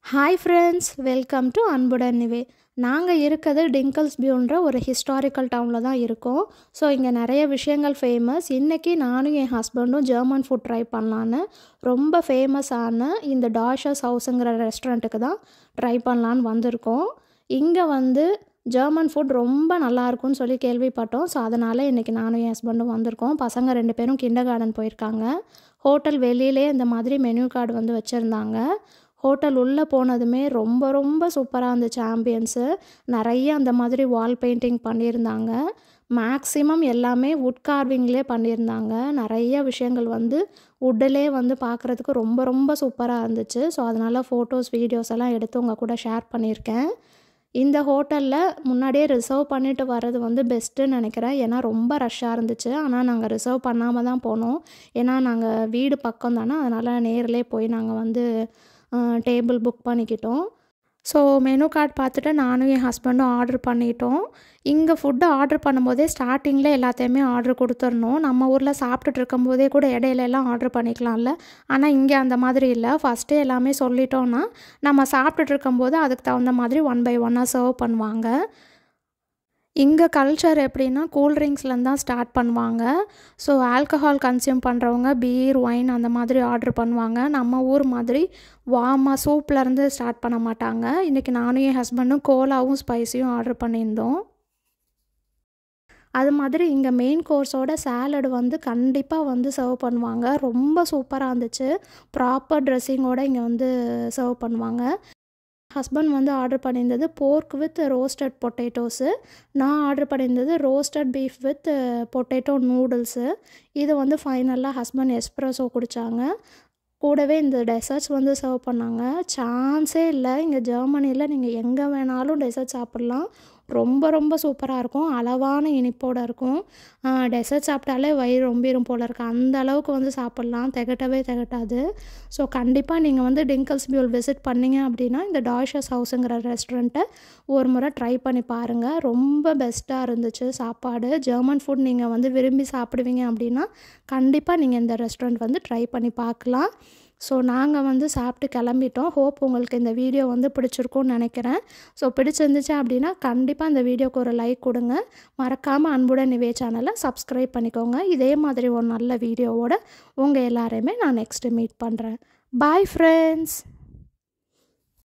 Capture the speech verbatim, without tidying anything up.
Hi friends, welcome to அன்புடன் நிவே. நாங்கள் இருக்கிறது டிங்கல்ஸ்பியூன்ற ஒரு ஹிஸ்டாரிக்கல் டவுனில் தான் இருக்கோம். ஸோ இங்கே நிறைய விஷயங்கள் ஃபேமஸ். இன்றைக்கி நானும் என் ஹஸ்பண்டும் ஜெர்மன் ஃபுட் ட்ரை பண்ணலான்னு ரொம்ப ஃபேமஸான இந்த டாஷஸ் ஹவுஸுங்கிற ரெஸ்டாரண்ட்டுக்கு தான் ட்ரை பண்ணலான்னு வந்திருக்கோம். இங்கே வந்து ஜெர்மன் ஃபுட் ரொம்ப நல்லாயிருக்கும்னு சொல்லி கேள்விப்பட்டோம். ஸோ அதனால் இன்றைக்கி நானும் என் ஹஸ்பண்டும் வந்திருக்கோம். பசங்க ரெண்டு பேரும் கிண்டர் கார்டன் போயிருக்காங்க. ஹோட்டல் வெளியிலே இந்த மாதிரி மெனு கார்டு வந்து வச்சுருந்தாங்க. ஹோட்டல் உள்ளே போனதுமே ரொம்ப ரொம்ப சூப்பராக இருந்துச்சு. ஆம்பியன்ஸு நிறைய அந்த மாதிரி வால் பெயிண்டிங் பண்ணியிருந்தாங்க. மேக்ஸிமம் எல்லாமே வுட் கார்விங்லே பண்ணியிருந்தாங்க. நிறைய விஷயங்கள் வந்து வுட்டிலே வந்து பார்க்குறதுக்கு ரொம்ப ரொம்ப சூப்பராக இருந்துச்சு. ஸோ அதனால் ஃபோட்டோஸ் வீடியோஸ் எல்லாம் எடுத்து உங்கள் கூட ஷேர் பண்ணியிருக்கேன். இந்த ஹோட்டலில் முன்னாடியே ரிசர்வ் பண்ணிவிட்டு வர்றது வந்து பெஸ்ட்டுன்னு நினைக்கிறேன். ஏன்னா ரொம்ப ரஷ்ஷாக இருந்துச்சு. ஆனால் நாங்கள் ரிசர்வ் பண்ணாமல் தான் போனோம். ஏன்னா நாங்கள் வீடு பக்கம் தானே, அதனால் நேரிலே போய் நாங்கள் வந்து டேபிள் புக் பண்ணிக்கிட்டோம். ஸோ மெனு கார்டு பார்த்துட்டு நானும் என் ஹஸ்பண்டும் ஆர்டர் பண்ணிட்டோம். இங்கே ஃபுட்டு ஆர்டர் பண்ணும்போதே ஸ்டார்டிங்கில் எல்லாத்தையுமே ஆர்டர் கொடுத்துடணும். நம்ம ஊரில் சாப்பிட்டுட்டு இருக்கும்போதே கூட இடையிலலாம் ஆர்டர் பண்ணிக்கலாம்ல. ஆனால் இங்கே அந்த மாதிரி இல்லை. ஃபஸ்ட்டே எல்லாமே சொல்லிட்டோன்னா நம்ம சாப்பிட்டுட்டு இருக்கும்போது அதுக்கு தகுந்த மாதிரி ஒன் பை ஒன்னாக சர்வ் பண்ணுவாங்க. இங்கே கல்ச்சர் எப்படின்னா கூல்ட்ரிங்க்ஸ்லேருந்து தான் ஸ்டார்ட் பண்ணுவாங்க. ஸோ ஆல்கஹால் கன்சியூம் பண்ணுறவங்க பீர், ஒயின் அந்த மாதிரி ஆர்டர் பண்ணுவாங்க. நம்ம ஊர் மாதிரி வார்மாக சூப்லேருந்து ஸ்டார்ட் பண்ண மாட்டாங்க. இன்றைக்கி நானும் என் ஹஸ்பண்டும் கோலாவும் ஸ்பைஸியும் ஆர்டர் பண்ணியிருந்தோம். அது மாதிரி இங்கே மெயின் கோர்ஸோட சாலட் வந்து கண்டிப்பாக வந்து சர்வ் பண்ணுவாங்க. ரொம்ப சூப்பராக இருந்துச்சு. ப்ராப்பர் ட்ரெஸ்ஸிங்கோடு இங்கே வந்து சர்வ் பண்ணுவாங்க. ஹஸ்பண்ட் வந்து ஆர்டர் பண்ணியிருந்தது போர்க் வித் ரோஸ்டட் பொட்டேட்டோஸு. நான் ஆர்டர் பண்ணியிருந்தது roasted beef with potato noodles. இது வந்து ஃபைனலாக ஹஸ்பண்ட் எஸ்ப்ரெஸோ குடித்தாங்க. கூடவே இந்த டெசர்ட்ஸ் வந்து சர்வ் பண்ணாங்க. சான்ஸே இல்லை. இங்கே ஜெர்மனியில் நீங்கள் எங்கே வேணாலும் டெசர்ட் சாப்பிட்லாம். ரொம்ப ரொம்ப சூப்பராக இருக்கும். அளவான இனிப்போடு இருக்கும். டெசர்ட் சாப்பிட்டாலே வயிறு ரொம்பிடும் போல் இருக்குது. அந்த அளவுக்கு வந்து சாப்பிட்லாம். திகட்டவே திகட்டாது. ஸோ கண்டிப்பாக நீங்கள் வந்து டிங்கல்ஸ்பியூல் விசிட் பண்ணிங்க அப்படின்னா இந்த டாஷஸ் ஹவுஸுங்கிற ரெஸ்டாரண்ட்டை ஒரு முறை ட்ரை பண்ணி பாருங்கள். ரொம்ப பெஸ்ட்டாக இருந்துச்சு சாப்பாடு. ஜெர்மன் ஃபுட் நீங்கள் வந்து விரும்பி சாப்பிடுவீங்க அப்படின்னா கண்டிப்பாக நீங்கள் இந்த ரெஸ்டாரண்ட் வந்து ட்ரை பண்ணி பார்க்கலாம். ஸோ நாங்கள் வந்து சாப்பிட்டு கிளம்பிட்டோம். ஹோப் உங்களுக்கு இந்த வீடியோ வந்து பிடிச்சிருக்கும்னு நினைக்கிறேன். ஸோ பிடிச்சிருந்துச்சு அப்படின்னா கண்டிப்பாக இந்த வீடியோக்கு ஒரு லைக் கொடுங்க. மறக்காமல் அன்புடன் நிவே சேனலை சப்ஸ்கிரைப் பண்ணிக்கோங்க. இதே மாதிரி ஒரு நல்ல வீடியோவோட உங்கள் எல்லாரையுமே நான் நெக்ஸ்ட்டு மீட் பண்ணுறேன். Bye friends.